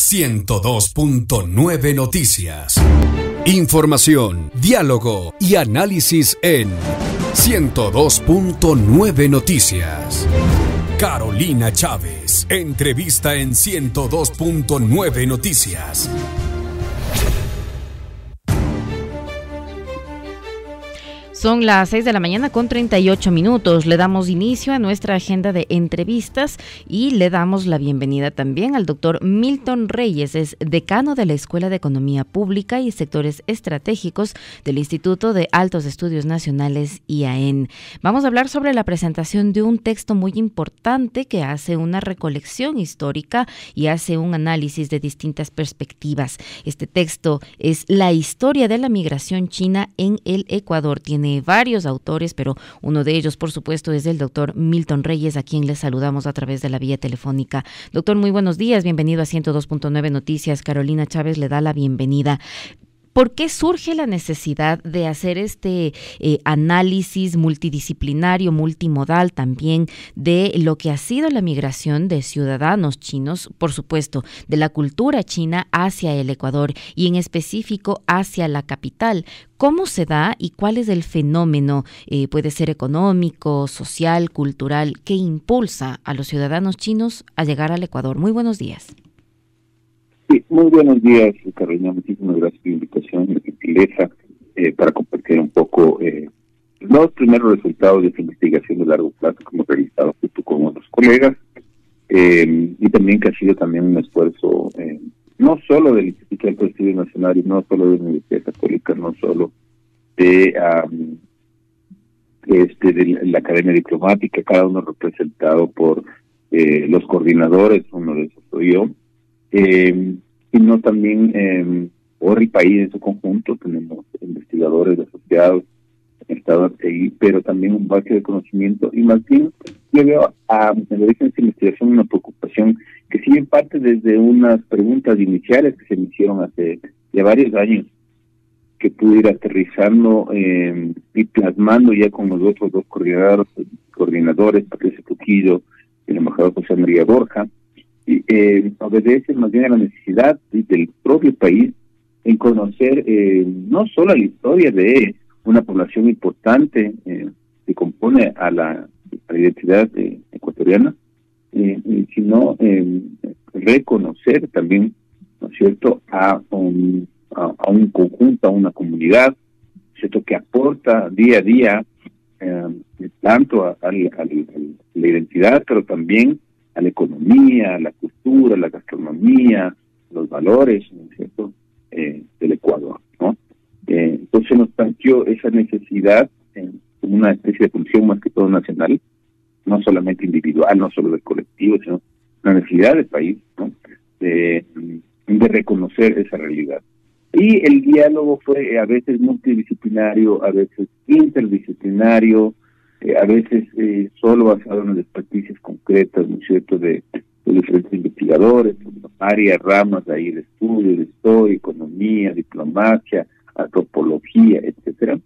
102.9 Noticias. Información, diálogo y análisis en 102.9 Noticias. Carolina Chávez, entrevista en 102.9 Noticias. Son las 6 de la mañana con 38 minutos. Le damos inicio a nuestra agenda de entrevistas y le damos la bienvenida también al doctor Milton Reyes, es decano de la Escuela de Economía Pública y Sectores Estratégicos del Instituto de Altos Estudios Nacionales, IAEN. Vamos a hablar sobre la presentación de un texto muy importante que hace una recolección histórica y hace un análisis de distintas perspectivas. Este texto es La historia de la migración china en el Ecuador. Tiene varios autores, pero uno de ellos, por supuesto, es el doctor Milton Reyes, a quien les saludamos a través de la vía telefónica. Doctor, muy buenos días, bienvenido a 102.9 Noticias. Carolina Chávez le da la bienvenida. ¿Por qué surge la necesidad de hacer este análisis multidisciplinario, multimodal también de lo que ha sido la migración de ciudadanos chinos, por supuesto, de la cultura china hacia el Ecuador y en específico hacia la capital? ¿Cómo se da y cuál es el fenómeno, puede ser económico, social, cultural, que impulsa a los ciudadanos chinos a llegar al Ecuador? Muy buenos días. Sí, muy buenos días, Carolina. Muchísimas gracias por la invitación y la gentileza para compartir un poco los primeros resultados de esta investigación de largo plazo que hemos realizado junto con otros colegas y también que ha sido también un esfuerzo no solo del Instituto de Altos Estudios Nacionales, no solo de la Universidad Católica, no solo de la Academia Diplomática, cada uno representado por los coordinadores, uno de esos soy yo, sino también por el país en su conjunto. Tenemos investigadores asociados en estado ahí, pero también un base de conocimiento, y más bien yo veo en el origen de esta investigación una preocupación que si bien parte desde unas preguntas iniciales que se me hicieron hace ya varios años, que pude ir aterrizando y plasmando ya con los otros dos coordinadores, Patricia Trujillo y el embajador José María Borja, obedece más bien a la necesidad del propio país en conocer no solo la historia de una población importante que compone a la identidad ecuatoriana, sino reconocer también, ¿no es cierto?, a un conjunto, a una comunidad, ¿cierto?, que aporta día a día tanto a la identidad, pero también a la economía, a la cultura, a la gastronomía, los valores, ¿no es cierto?, del Ecuador, ¿no? Entonces nos planteó esa necesidad como una especie de función más que todo nacional, no solamente individual, no solo del colectivo, sino una necesidad del país, ¿no?, de reconocer esa realidad. Y el diálogo fue a veces multidisciplinario, a veces interdisciplinario, a veces solo basado en las experticias concretas, ¿no es cierto?, de diferentes investigadores, varias ramas de ahí de estudio, de historia, economía, diplomacia, antropología, etcétera,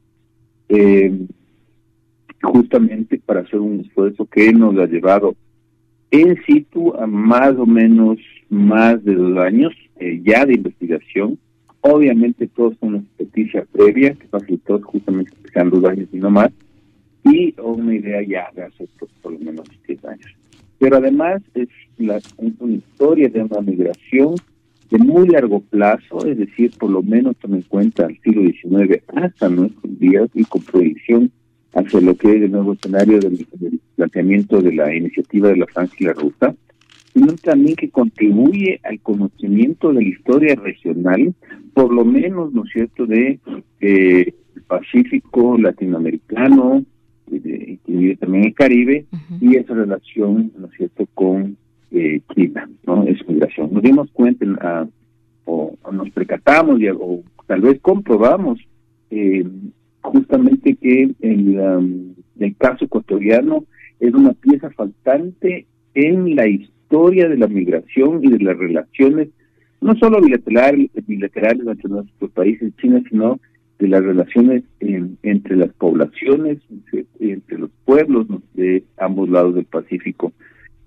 justamente para hacer un esfuerzo que nos ha llevado en situ a más o menos más de 2 años ya de investigación. Obviamente todos son una experticia previa que facilitó justamente que sean 2 años y no más, y una idea ya de hace por lo menos 10 años. Pero además es una historia de una migración de muy largo plazo, es decir, por lo menos toma en cuenta el siglo XIX hasta nuestros días, y con proyección hacia lo que es el nuevo escenario del planteamiento de la iniciativa de la Franja y la Ruta, sino también que contribuye al conocimiento de la historia regional, por lo menos, ¿no es cierto?, de el Pacífico latinoamericano, incluido también el Caribe, y esa relación, ¿no es cierto?, con China, ¿no?, esa migración. Nos dimos cuenta o nos percatamos o tal vez comprobamos justamente que el caso ecuatoriano es una pieza faltante en la historia de la migración y de las relaciones, no solo bilaterales entre nuestros países y China, sino de las relaciones entre las poblaciones, entre los pueblos de ambos lados del Pacífico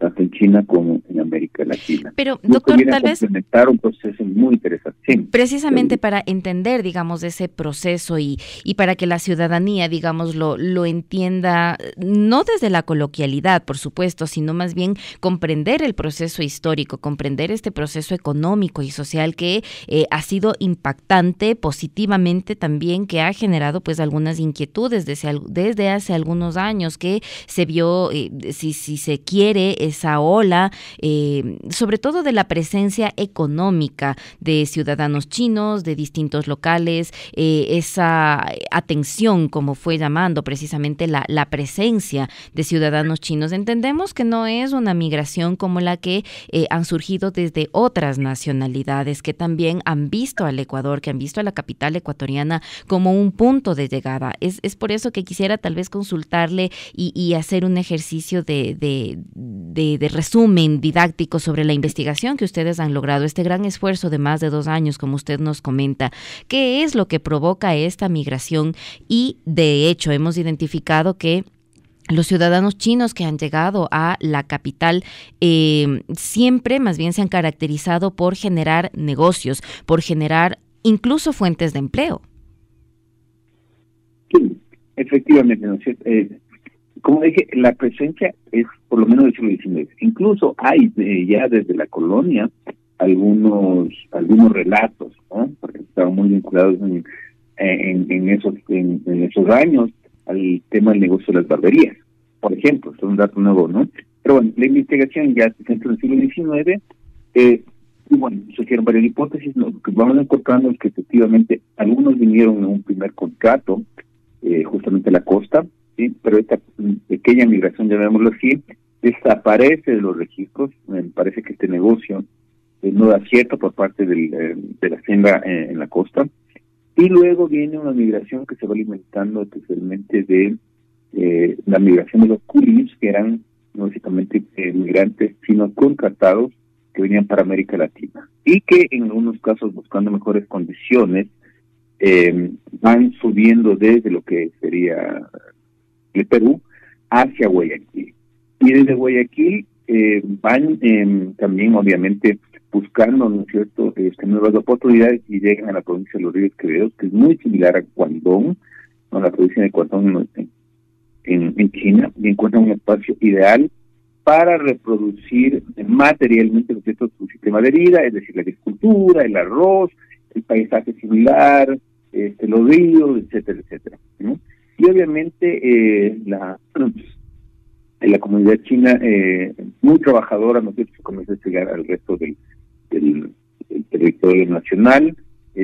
tanto en China como en América Latina. Pero, doctor, tal vez complementar un proceso muy interesante. Sí. Precisamente para entender, digamos, ese proceso y para que la ciudadanía, digamos, lo entienda, no desde la coloquialidad, por supuesto, sino más bien comprender el proceso histórico, comprender este proceso económico y social que ha sido impactante positivamente también, que ha generado pues algunas inquietudes desde hace algunos años, que se vio, si se quiere, esa ola, sobre todo de la presencia económica de ciudadanos chinos, de distintos locales, esa atención, como fue llamando precisamente la presencia de ciudadanos chinos. Entendemos que no es una migración como la que han surgido desde otras nacionalidades que también han visto al Ecuador, que han visto a la capital ecuatoriana como un punto de llegada. Es por eso que quisiera tal vez consultarle y hacer un ejercicio de resumen didáctico sobre la investigación que ustedes han logrado, este gran esfuerzo de más de 2 años, como usted nos comenta. ¿Qué es lo que provoca esta migración? Y de hecho hemos identificado que los ciudadanos chinos que han llegado a la capital siempre más bien se han caracterizado por generar negocios, por generar incluso fuentes de empleo. Sí, efectivamente, ¿no es cierto? Como dije, la presencia es por lo menos del siglo XIX. Incluso hay ya desde la colonia algunos relatos, ¿no? Porque estaban muy vinculados en esos años al tema del negocio de las barberías, por ejemplo. Es un dato nuevo, ¿no? Pero bueno, la investigación ya dentro del siglo XIX, y bueno, surgieron varias hipótesis. Lo que vamos encontrando es que efectivamente algunos vinieron en un primer contrato, justamente a la costa, ¿sí? Pero esta pequeña migración, llamémoslo así, desaparece de los registros. Me parece que este negocio no da cierto por parte de la hacienda en la costa. Y luego viene una migración que se va alimentando especialmente de la migración de los coolies, que eran básicamente migrantes chinos contratados que venían para América Latina y que en algunos casos, buscando mejores condiciones, van subiendo desde lo que sería el Perú hacia Guayaquil. Y desde Guayaquil van también, obviamente, buscando, ¿no es cierto?, nuevas oportunidades, y llegan a la provincia de Los Ríos Quevedos, que es muy similar a Guangdong, ¿no?, la provincia de Guangdong en China, y encuentran un espacio ideal para reproducir materialmente, ¿no es cierto?, su sistema de vida, es decir, la agricultura, el arroz, el paisaje similar, los ríos, etcétera, etcétera, ¿no? Y obviamente la comunidad china, muy trabajadora, ¿no es cierto?, se comienza a llegar al resto del territorio nacional,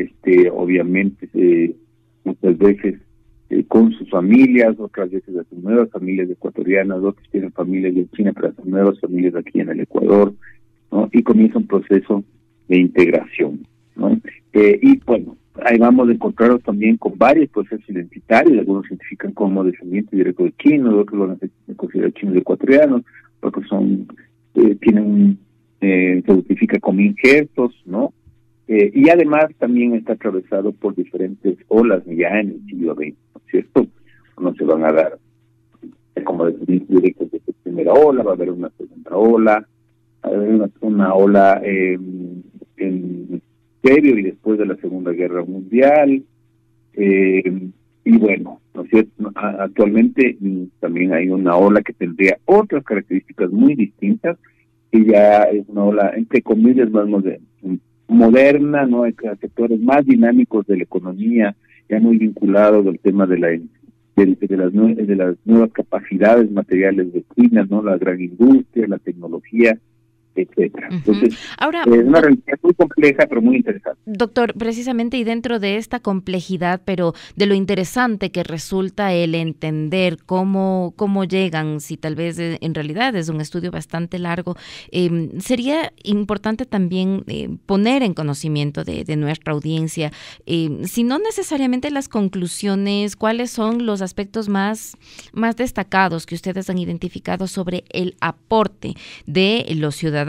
obviamente muchas veces con sus familias, otras veces a sus nuevas familias ecuatorianas, otros tienen familias en China, pero hacen nuevas familias aquí en el Ecuador, ¿no? Y comienza un proceso de integración, ¿no? Y bueno, ahí vamos a encontrarnos también con varios procesos identitarios. Algunos se identifican como descendientes directos de chinos, otros lo van a considerar chinos ecuatorianos, otros se identifica como injertos, ¿no? Y además también está atravesado por diferentes olas ya en el siglo XX, ¿no es cierto? No se van a dar como descendientes directos de esta primera ola, va a haber una segunda ola, va a haber una ola en previo y después de la Segunda Guerra Mundial, y bueno, ¿no es cierto?, actualmente también hay una ola que tendría otras características muy distintas, que ya es una ola, entre comillas, más moderna, ¿no? Hay sectores más dinámicos de la economía, ya muy vinculados al tema de las nuevas capacidades materiales de China, ¿no? La gran industria, la tecnología, etcétera. Entonces, ahora, es una realidad muy compleja, pero muy interesante. Doctor, precisamente, y dentro de esta complejidad, pero de lo interesante que resulta el entender cómo llegan, si tal vez en realidad es un estudio bastante largo, sería importante también poner en conocimiento de nuestra audiencia, si no necesariamente las conclusiones, cuáles son los aspectos más destacados que ustedes han identificado sobre el aporte de los ciudadanos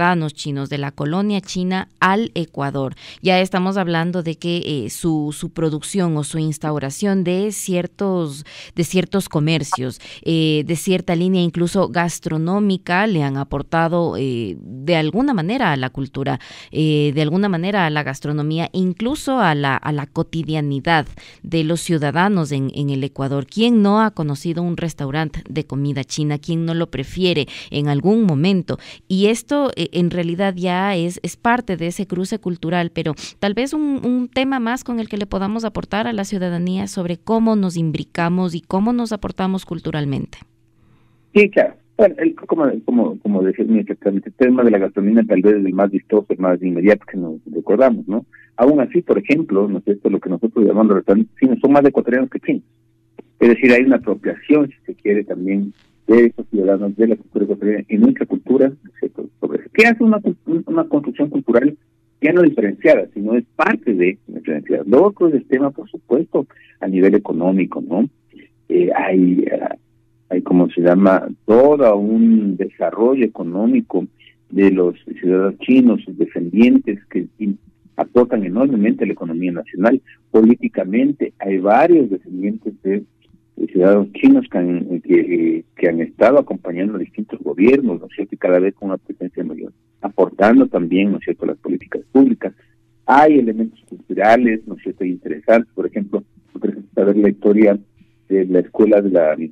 ciudadanos chinos de la colonia china al Ecuador. Ya estamos hablando de que su producción o su instauración de ciertos comercios, de cierta línea incluso gastronómica, le han aportado de alguna manera a la cultura, de alguna manera a la gastronomía, incluso a la cotidianidad de los ciudadanos en el Ecuador. ¿Quién no ha conocido un restaurante de comida china? ¿Quién no lo prefiere en algún momento? Y esto en realidad ya es parte de ese cruce cultural, pero tal vez un tema más con el que le podamos aportar a la ciudadanía sobre cómo nos imbricamos y cómo nos aportamos culturalmente. Sí, claro. Bueno, como decía exactamente, el tema de la gastronomía tal vez es el más vistoso, el más inmediato que nos recordamos, ¿no? Aún así, por ejemplo, ¿no es cierto? Lo que nosotros llamamos restaurantes chinos son más ecuatorianos que chinos. Es decir, hay una apropiación, si se quiere, también de esos ciudadanos de la cultura ecuatoriana y nuestra cultura, ¿no es cierto? Sobre eso. ¿Qué hace una construcción cultural ya no diferenciada, sino es parte de nuestra identidad? Lo otro es el tema, por supuesto, a nivel económico, ¿no? Hay, como se llama, todo un desarrollo económico de los ciudadanos chinos, sus descendientes, que aportan enormemente a la economía nacional. Políticamente hay varios descendientes de ciudadanos chinos que han estado acompañando a distintos gobiernos, ¿no es cierto?, y cada vez con una presencia mayor, aportando también, ¿no es cierto?, las políticas públicas. Hay elementos culturales, ¿no es cierto?, interesantes. Por ejemplo, saber la historia de la escuela de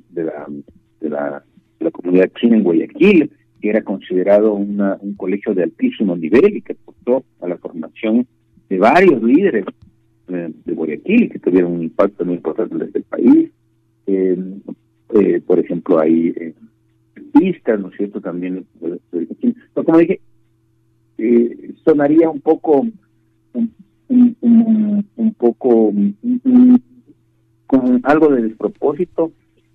la comunidad china en Guayaquil, que era considerado un colegio de altísimo nivel y que aportó a la formación de varios líderes de Guayaquil, que tuvieron un impacto muy importante desde el país. Por ejemplo, hay artistas, ¿no es cierto?, también. Pero como dije, sonaría un poco con algo de despropósito,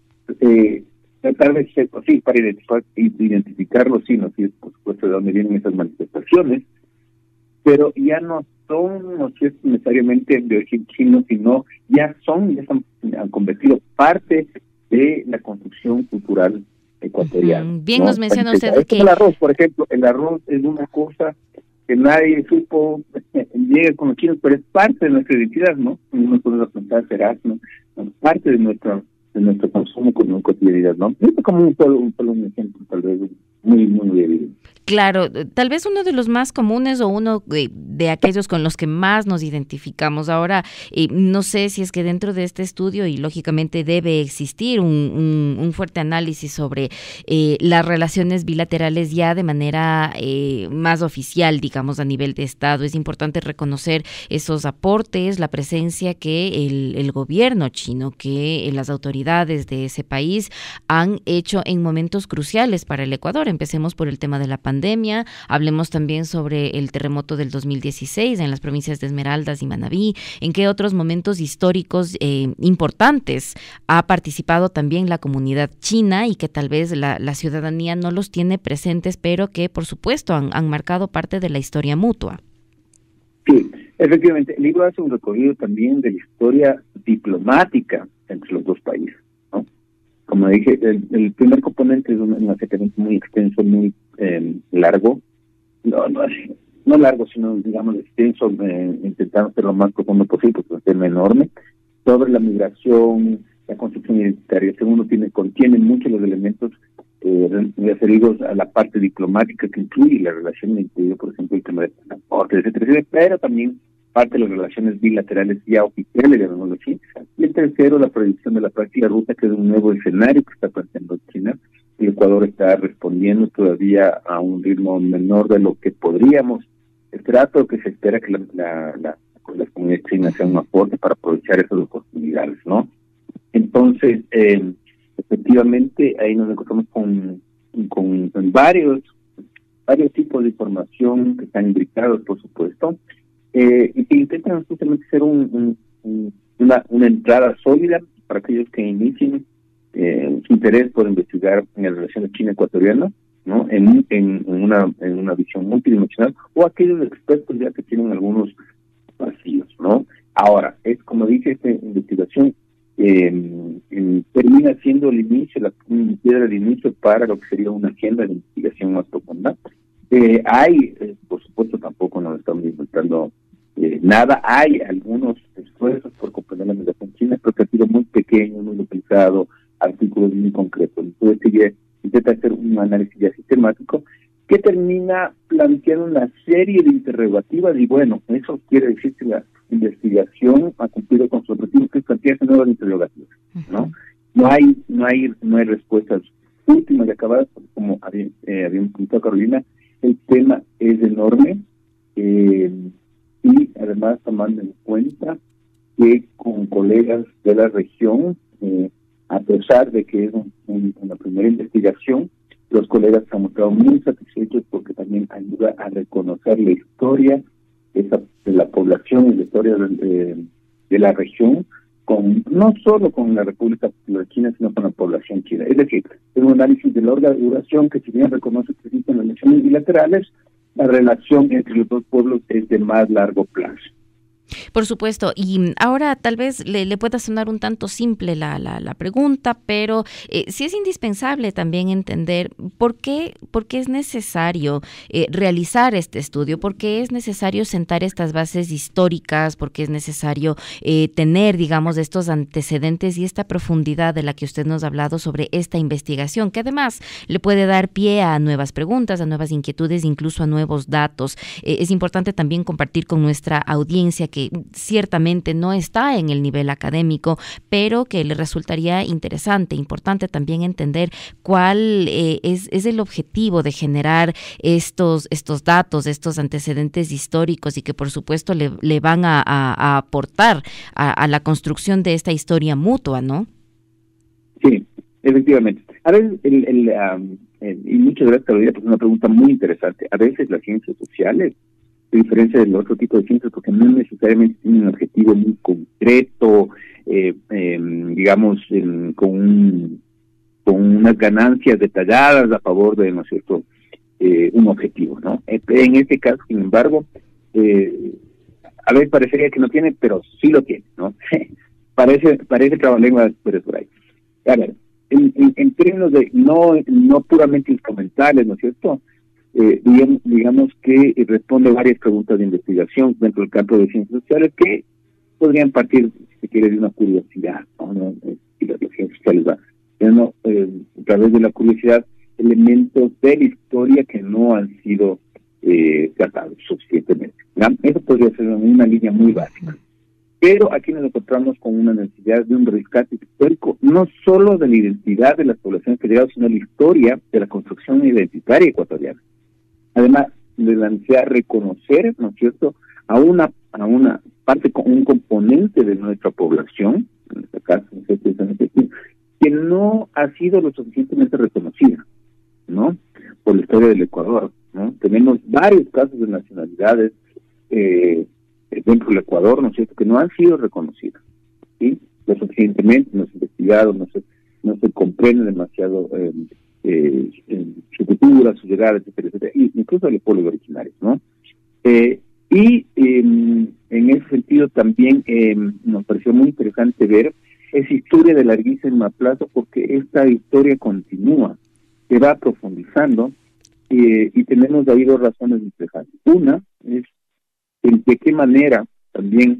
tratar de ser, sí, para identificarlo, sí, no sé, por supuesto, de dónde vienen esas manifestaciones, pero ya no son, no sé, necesariamente de origen chino, sino ya han convertido parte de la construcción cultural ecuatoriana. Bien, ¿no? nos menciona usted que el arroz, por ejemplo, el arroz es una cosa que nadie supo llega con los chinos, pero es parte de nuestra identidad, ¿no? No podemos pensar, será, ¿no? Es parte de nuestro consumo con cotidianidad, ¿no? Es como un ejemplo, tal vez, muy evidente. Claro, tal vez uno de los más comunes o uno de aquellos con los que más nos identificamos. Ahora, no sé si es que dentro de este estudio, y lógicamente debe existir un fuerte análisis sobre las relaciones bilaterales ya de manera más oficial, digamos, a nivel de Estado. Es importante reconocer esos aportes, la presencia que el gobierno chino, que las autoridades de ese país han hecho en momentos cruciales para el Ecuador. Empecemos por el tema de la pandemia, hablemos también sobre el terremoto del 2016 en las provincias de Esmeraldas y Manabí, en qué otros momentos históricos importantes ha participado también la comunidad china y que tal vez la ciudadanía no los tiene presentes, pero que por supuesto han marcado parte de la historia mutua. Sí, efectivamente, el libro hace un recorrido también de la historia diplomática entre los dos países, ¿no? Como dije, el primer componente es un acercamiento muy extenso, muy largo, no largo, sino, digamos, extenso, intentando ser lo más profundo posible, porque es un tema enorme, sobre la migración, la construcción identitaria. El segundo contiene muchos los elementos referidos a la parte diplomática que incluye la relación interior, por ejemplo, el tema de transporte, etcétera, pero también parte de las relaciones bilaterales ya oficiales, llamémoslo así. Y el tercero, la proyección de la práctica ruta, que es un nuevo escenario que está planteando China. El Ecuador está respondiendo todavía a un ritmo menor de lo que podríamos esperar, pero que se espera que la comunidad china sea un aporte para aprovechar esas oportunidades, ¿no? Entonces, efectivamente, ahí nos encontramos con varios tipos de información que están imbricados, por supuesto, y que intentan justamente ser una entrada sólida para aquellos que inicien su interés por investigar en la relación china-ecuatoriana, ¿no? En una visión multidimensional, o aquellos expertos ya que tienen algunos vacíos, ¿no? Ahora, es como dije, esta investigación termina siendo el inicio, la piedra de inicio para lo que sería una agenda de investigación más profunda, Por supuesto, tampoco nos estamos inventando nada. Hay algunos esfuerzos por comprender la migración china, pero que ha sido muy pequeño, muy localizado, artículos muy concretos. Entonces, intenta hacer un análisis ya sistemático que termina planteando una serie de interrogativas, y bueno, eso quiere decir que la investigación ha cumplido con su objetivo, que es plantearse nuevas interrogativas, ¿no? No hay respuestas últimas y acabadas, porque como habíamos comentado, Carolina, el tema es enorme, y además tomando en cuenta que con colegas de la región, a pesar de que es una primera investigación, los colegas se han mostrado muy satisfechos porque también ayuda a reconocer la historia de la población y la historia de la región, no solo con la República Popular China, sino con la población china. Es decir, es un análisis de larga duración que, si bien reconoce que existen relaciones bilaterales, la relación entre los dos pueblos es de más largo plazo. Por supuesto, y ahora tal vez le pueda sonar un tanto simple la pregunta, pero sí es indispensable también entender por qué es necesario realizar este estudio, por qué es necesario sentar estas bases históricas, por qué es necesario tener, digamos, estos antecedentes y esta profundidad de la que usted nos ha hablado sobre esta investigación, que además le puede dar pie a nuevas preguntas, a nuevas inquietudes, incluso a nuevos datos. Es importante también compartir con nuestra audiencia que ciertamente no está en el nivel académico, pero que le resultaría interesante, importante también entender cuál es el objetivo de generar estos datos, estos antecedentes históricos, y que por supuesto le van a aportar a la construcción de esta historia mutua, ¿no? Sí, efectivamente. A veces, y muchas gracias, Carolina, pues es una pregunta muy interesante. A veces las ciencias sociales, a diferencia del otro tipo de ciencias, porque no necesariamente tienen un objetivo muy concreto, digamos, con unas ganancias detalladas a favor de, ¿no es cierto?, un objetivo, ¿no? En este caso, sin embargo, a veces parecería que no tiene, pero sí lo tiene, ¿no? parece trabalengua, pero es por ahí. A ver, en términos de no puramente instrumentales, ¿no es cierto?, digamos que responde varias preguntas de investigación dentro del campo de ciencias sociales que podrían partir, si se quiere, de una curiosidad, ¿no? Y las ciencias sociales va, a través de la curiosidad, elementos de la historia que no han sido tratados suficientemente, ¿no? Eso podría ser una línea muy básica. Pero aquí nos encontramos con una necesidad de un rescate histórico, no solo de la identidad de las poblaciones que llegaron, sino la historia de la construcción identitaria ecuatoriana. Además, de la necesidad de reconocer, ¿no es cierto?, a una parte, un componente de nuestra población, en este caso, que no ha sido lo suficientemente reconocida, ¿no?, por la historia del Ecuador, ¿no? Tenemos varios casos de nacionalidades dentro del Ecuador, ¿no es cierto?, que no han sido reconocidas, ¿sí?, lo suficientemente, no se ha investigado, no se comprende demasiado su cultura, su llegada, etcétera, etcétera, incluso de los pueblos originarios, ¿no? Y en ese sentido también nos pareció muy interesante ver esa historia de larguísimo plazo, porque esta historia continúa, se va profundizando, y tenemos ahí dos razones interesantes. Una es de qué manera también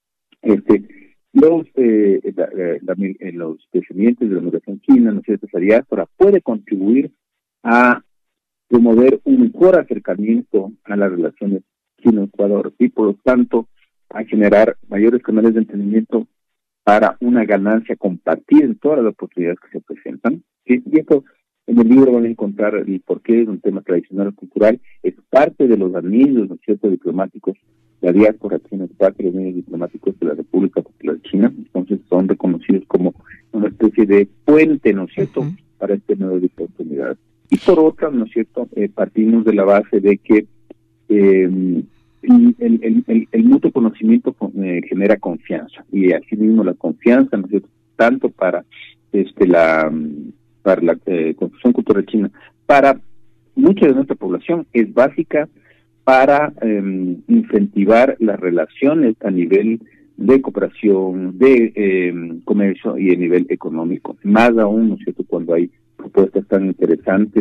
los descendientes de la migración china, ¿no es cierto?, esa diáspora puede contribuir a promover un mejor acercamiento a las relaciones China-Ecuador y, por lo tanto, a generar mayores canales de entendimiento para una ganancia compartida en todas las oportunidades que se presentan. ¿Sí? Y esto en el libro van a encontrar el porqué, es un tema tradicional o cultural, es parte de los anillos, ¿no es cierto?, diplomáticos. La diáspora china es parte de los medios diplomáticos de la República Popular China, entonces son reconocidos como una especie de puente, ¿no es cierto?, para este nuevo de oportunidades. Y por otra, ¿no es cierto?, partimos de la base de que el mutuo conocimiento genera confianza, y así mismo la confianza, ¿no es cierto?, tanto para la construcción cultural china, para mucha de nuestra población es básica para incentivar las relaciones a nivel de cooperación, de comercio y a nivel económico. Más aún, ¿no es cierto?, cuando hay propuestas tan interesantes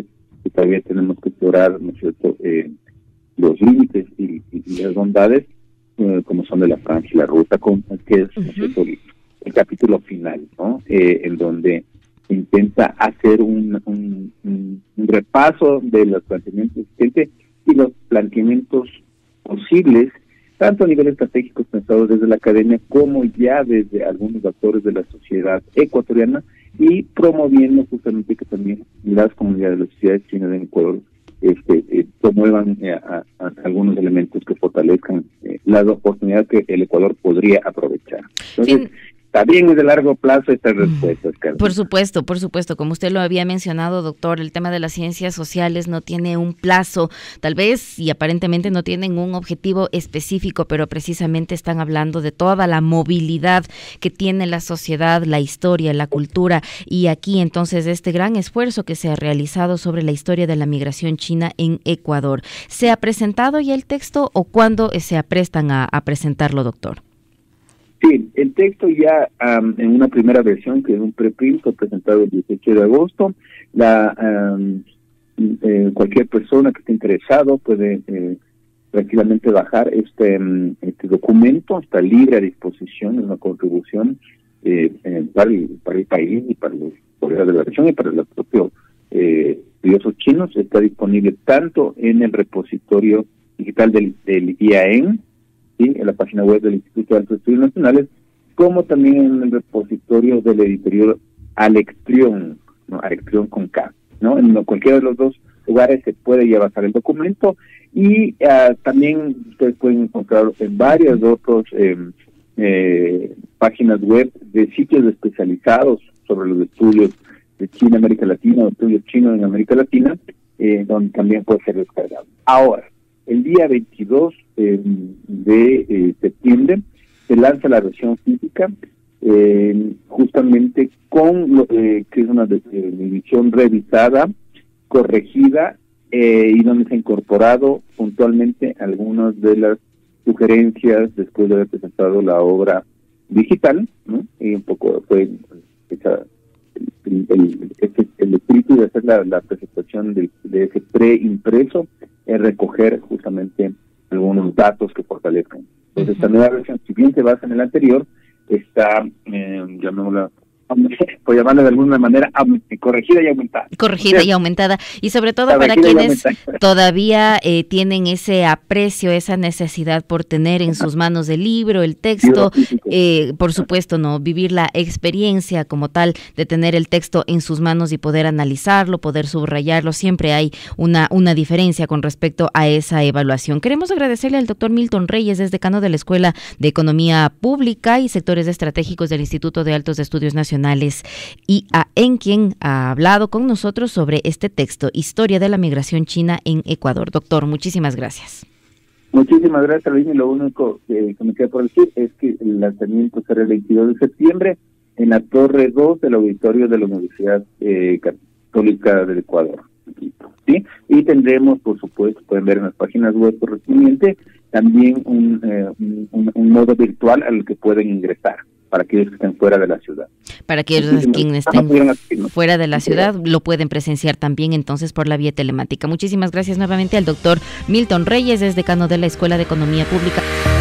que todavía tenemos que explorar, ¿no es cierto?, los límites y las bondades, como son de la franja y la ruta, que es, ¿no es cierto?, el capítulo final, ¿no? En donde intenta hacer un repaso de los planteamientos existentes y los planteamientos posibles, tanto a nivel estratégico pensados desde la academia como ya desde algunos actores de la sociedad ecuatoriana, y promoviendo justamente que también las comunidades de las sociedades chinas en Ecuador promuevan a algunos elementos que fortalezcan las oportunidades que el Ecuador podría aprovechar. Entonces, también es de largo plazo estas respuestas, Carmen. Por supuesto, como usted lo había mencionado, doctor, el tema de las ciencias sociales no tiene un plazo, tal vez, y aparentemente no tienen un objetivo específico, pero precisamente están hablando de toda la movilidad que tiene la sociedad, la historia, la cultura, y aquí entonces este gran esfuerzo que se ha realizado sobre la historia de la migración china en Ecuador. ¿Se ha presentado ya el texto o cuándo se aprestan a presentarlo, doctor? Sí, el texto ya en una primera versión, que es un preprint, fue presentado el 18 de agosto. Cualquier persona que esté interesado puede tranquilamente bajar este documento, está libre a disposición, es una contribución para el país y para los pobladores de la región y para los propios estudiosos chinos. Está disponible tanto en el repositorio digital del IAEN, ¿sí?, en la página web del Instituto de Altos Estudios Nacionales, como también en el repositorio del editorial Alectrión, ¿no?, Alectrión con K, ¿no? En cualquiera de los dos lugares se puede ya bajar el documento, y también ustedes pueden encontrarlo en varias otras páginas web de sitios especializados sobre los estudios de China, América Latina, o estudios chinos en América Latina, donde también puede ser descargado. Ahora, el día 22 de septiembre se lanza la versión física, justamente con que es una edición revisada, corregida, y donde se ha incorporado puntualmente algunas de las sugerencias después de haber presentado la obra digital, ¿no? Y un poco fue hecha el espíritu de hacer la presentación de ese preimpreso, es recoger justamente algunos datos que fortalezcan. Entonces, esta nueva versión, si bien se basa en el anterior, está, llamémosla, por llamarla de alguna manera, corregida y aumentada. Corregida y aumentada. Y sobre todo para quienes todavía tienen ese aprecio, esa necesidad por tener en sus manos el libro, el texto, por supuesto, no vivir la experiencia como tal de tener el texto en sus manos y poder analizarlo, poder subrayarlo. Siempre hay una diferencia con respecto a esa evaluación. Queremos agradecerle al doctor Milton Reyes, es decano de la Escuela de Economía Pública y Sectores Estratégicos del Instituto de Altos Estudios Nacionales, IAEN, quien ha hablado con nosotros sobre este texto, Historia de la Migración China en Ecuador. Doctor, muchísimas gracias. Muchísimas gracias, Carolina. Lo único que me queda por decir es que el lanzamiento será el 22 de septiembre en la Torre 2 del auditorio de la Universidad Católica del Ecuador. ¿Sí? Y tendremos, por supuesto, pueden ver en las páginas web correspondientes, también un modo virtual al que pueden ingresar para aquellos que estén fuera de la ciudad. Para aquellos quienes estén fuera de la ciudad, lo pueden presenciar también entonces por la vía telemática. Muchísimas gracias nuevamente al doctor Milton Reyes, es decano de la Escuela de Economía Pública.